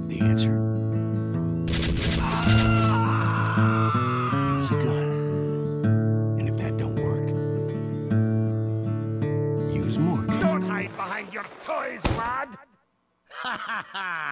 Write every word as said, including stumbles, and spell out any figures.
the answer. Use a gun. And if that don't work, use more gun. Don't hide behind your toys, lad! Ha ha ha!